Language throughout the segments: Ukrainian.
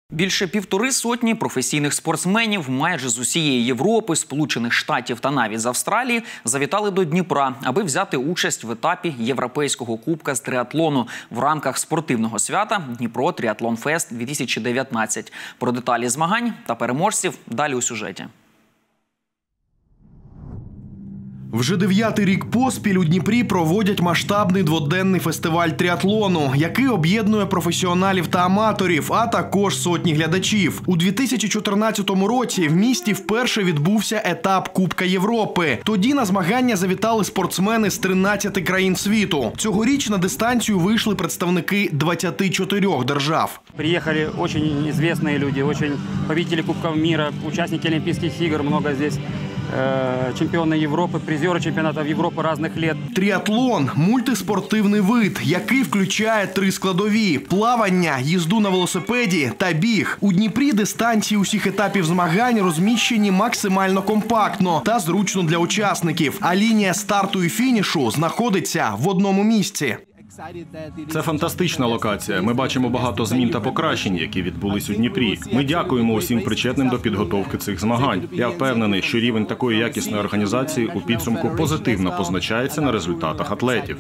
Більше 1,5 сотні професійних спортсменів майже з усієї Європи, Сполучених Штатів та навіть з Австралії завітали до Дніпра, аби взяти участь в етапі Європейського кубка з триатлону в рамках спортивного свята «Дніпро Тріатлон Фест-2019». Про деталі змагань та переможців далі у сюжеті. Вже 9-й рік поспіль у Дніпрі проводять масштабний дводенний фестиваль тріатлону, який об'єднує професіоналів та аматорів, а також сотні глядачів. У 2014 році в місті вперше відбувся етап Кубка Європи. Тоді на змагання завітали спортсмени з 13 країн світу. Цьогоріч на дистанцію вийшли представники 24 держав. Приїхали дуже відомі люди, дуже победителі Кубків світу, учасники Олімпійських ігор, багато тут. Чемпіони Європи, призери чемпіонатів Європи різних років. Тріатлон – мультиспортивний вид, який включає 3 складові – плавання, їзду на велосипеді та біг. У Дніпрі дистанції усіх етапів змагань розміщені максимально компактно та зручно для учасників, а лінія старту і фінішу знаходиться в одному місці. Це фантастична локація. Ми бачимо багато змін та покращень, які відбулись у Дніпрі. Ми дякуємо усім причетним до підготовки цих змагань. Я впевнений, що рівень такої якісної організації у підсумку позитивно позначається на результатах атлетів.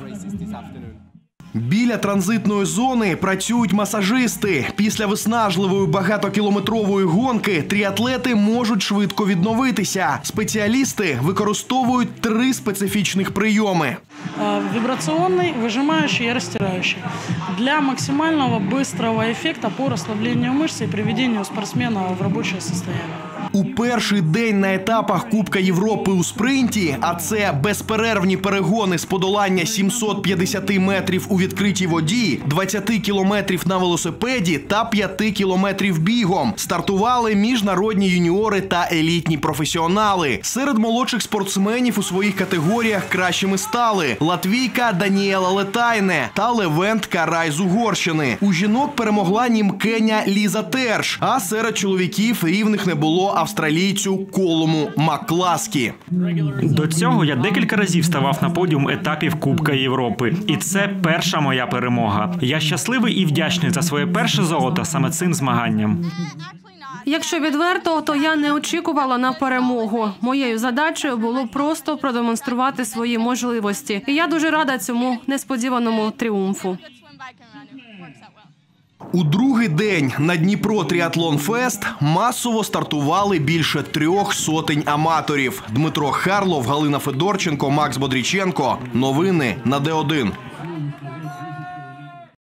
Біля транзитної зони працюють масажисти. Після виснажливої багатокілометрової гонки тріатлети можуть швидко відновитися. Спеціалісти використовують 3 специфічних прийоми. Вибрационный, выжимающий и растирающий. Для максимального быстрого эффекта по расслаблению мышц и приведению спортсмена в рабочее состояние. У перший день на етапах Кубка Європи у спринті, а це безперервні перегони з подолання 750 метрів у відкритій воді, 20 кілометрів на велосипеді та 5 кілометрів бігом, стартували міжнародні юніори та елітні професіонали. Серед молодших спортсменів у своїх категоріях кращими стали латвійка Даніела Летайне та Левент Карай з Угорщини. У жінок перемогла німкеня Ліза Терш, а серед чоловіків рівних не було австралійцю Колуму Макласкі. До цього я декілька разів ставав на подіум етапів Кубка Європи. І це перша моя перемога. Я щасливий і вдячний за своє перше золото саме цим змаганням. Якщо відверто, то я не очікувала на перемогу. Моєю задачею було просто продемонструвати свої можливості. І я дуже рада цьому несподіваному тріумфу. У другий день на Дніпро Тріатлон Фест масово стартували більше 300 аматорів. Дмитро Харлов, Галина Федорченко, Макс Бодріченко. Новини на Д1.